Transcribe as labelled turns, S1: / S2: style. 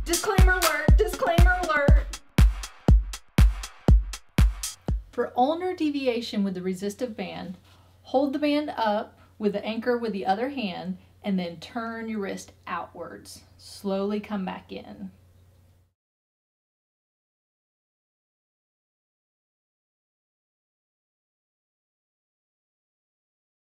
S1: Disclaimer alert, disclaimer alert. For ulnar deviation with the resistive band, hold the band up with the anchor with the other hand and then turn your wrist outwards. Slowly come back in.